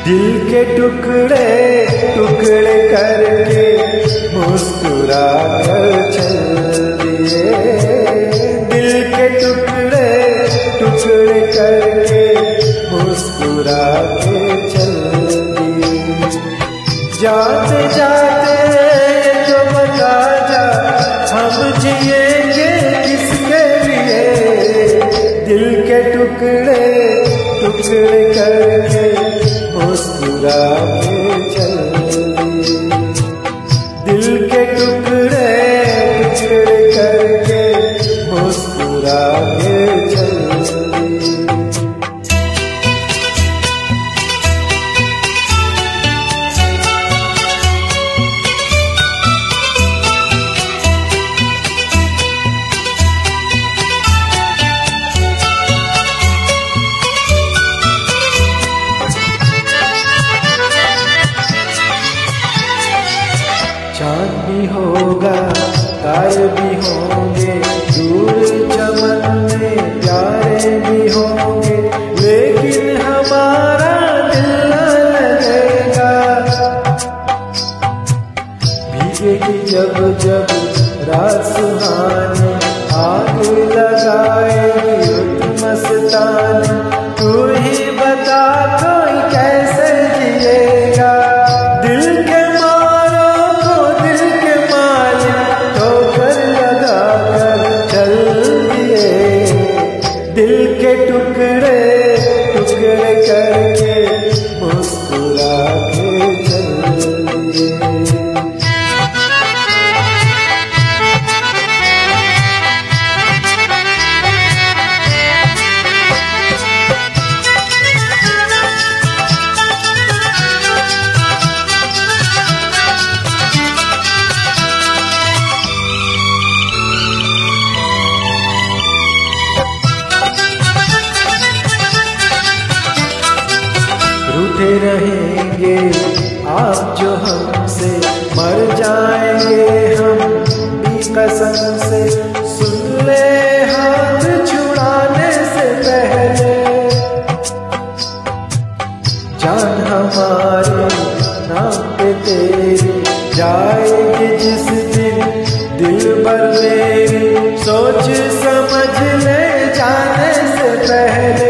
दिल के टुकड़े टुकड़े करके मुस्कुरा कर चल दिए। दिल के टुकड़े टुकड़े करके मुस्कुरा के चल दिए। जाते जाते तो बता जा, हम जिएंगे किसके लिए। दिल के टुकड़े टुकड़े करके मुस्कुरा के चल दिए। दिल के टुकड़े टुकड़े करके मुस्कुरा के चल दिए। चाँद भी होगा, तारे भी होंगे, दूर चमन में प्यारे भी होंगे, लेकिन हमारा दिल न लगेगा। भीगेगी जब जब रात सुहानी, आग लगाएगी रुत मस्तानी। तू ही बता कोई कैसे जिएगा। दिल के दिल के टुकड़े टुकड़े करके मुस्कुरा के चल दिए। रूठे रहेंगे आप जो हमसे, मर जाएंगे हम भी कसम से। सुन ले हाथ छुड़ाने से पहले, जान हमारी नाम पे तेरी जाएगी जिस दिन दिल भर मेरी। सोच समझ ले जाने से पहले,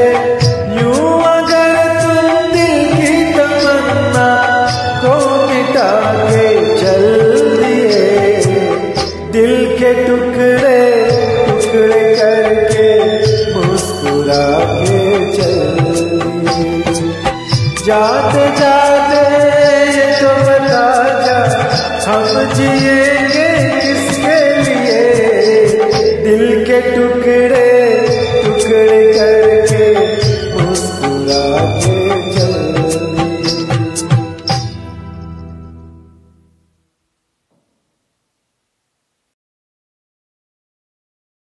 दिल के टुकड़े टुकड़े करके मुस्कुरा के चल दिए। जाते जाते तो बता जा, हम जिएंगे किसके लिए। दिल के टुकड़े